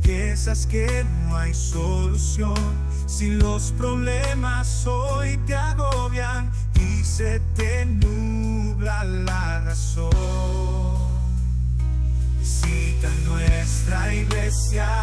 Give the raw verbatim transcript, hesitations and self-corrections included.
piensas que no hay solución, si los problemas hoy te agobian y se te nubla la razón, visita nuestra iglesia.